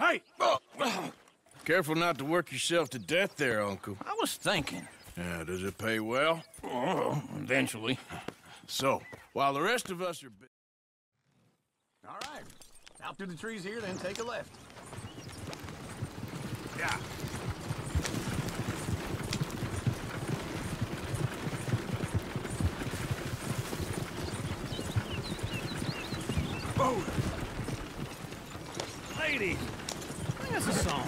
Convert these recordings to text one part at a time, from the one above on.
Hey! Careful not to work yourself to death there, Uncle. I was thinking. Yeah, does it pay well? Oh, eventually. So, while the rest of us are... All right. Out through the trees here, then take a left. Yeah. Oh! Lady! That's a song.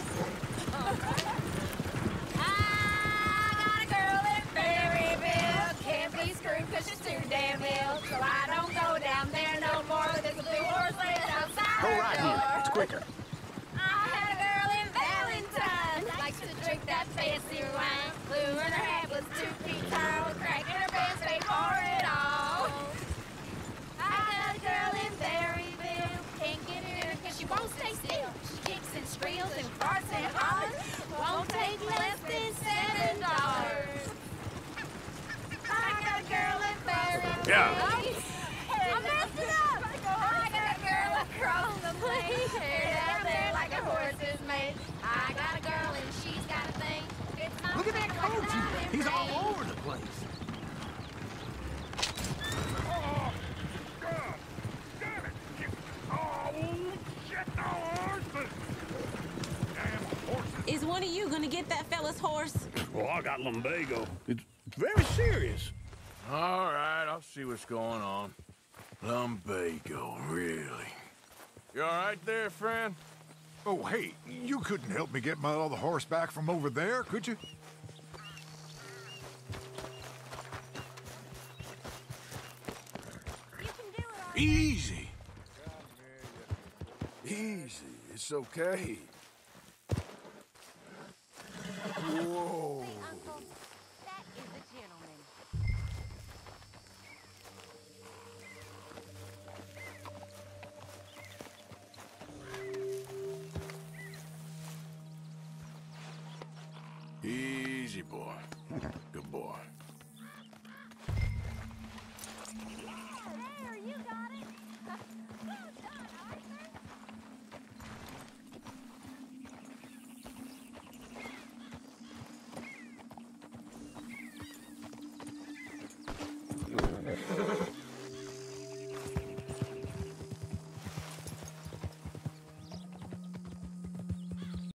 I got a girl in Berryville. Can't be screwed cause she's too damn ill. So I don't go down there no more. There's a blue horse laying outside Go her right door. here. It's quicker. I had a girl in Valentine. Likes to drink that fancy wine. Blue in her hat was 2 feet tall. Crack in her pants, paid for it all. I got a girl in Berryville. Can't get her cause she won't stay still. She kicks and squeals and farts and hollers. Won't take less than $7. I got a girl in Berryville. Yeah. I messed it up. I got a girl across the plain. Hair down there like a horse is made. I got a girl and she's got a thing. It's not Look at that like coach. diamond He's all ring. over the place. Oh, God! Damn it! Oh, shit, no horses! Damn horses! Is one of you gonna get that fella's horse? Well, I got lumbago. It's very serious. All right, I'll see what's going on. Lumbago, really? You all right there, friend? Oh, hey, you couldn't help me get my other horse back from over there, could you? Easy. Easy. It's okay. Whoa. Uncle, that is a gentleman. Easy, boy. Good boy.